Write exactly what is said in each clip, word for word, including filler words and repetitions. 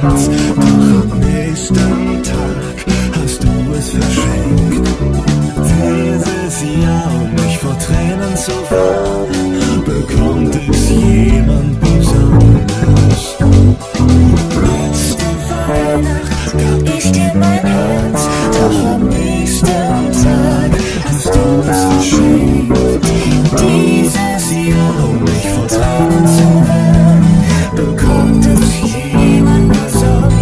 Herz, doch am nächsten Tag hast du es verschenkt. Dieses Jahr, um mich vor Tränen zu warnen, bekommt es jemand Besonderes. Letzte Weihnacht gab ich dir mein Herz, doch am nächsten Tag hast du es verschenkt. Dieses Jahr, um mich vor Tränen zu warnen, bekommt es jemand Besonderes.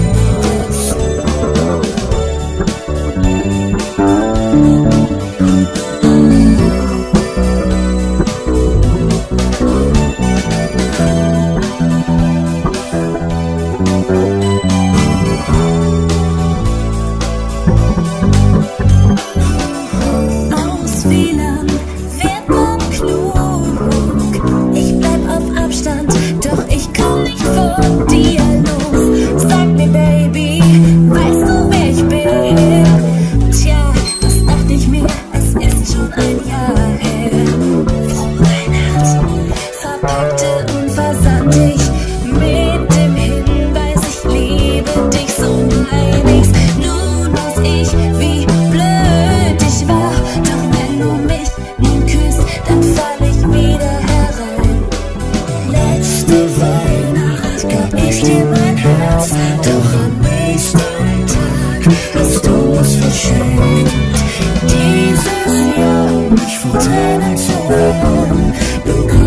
Doch am nächsten Tag hast du es verschenkt. Dieses Jahr, um mich vor Tränen zu warnen,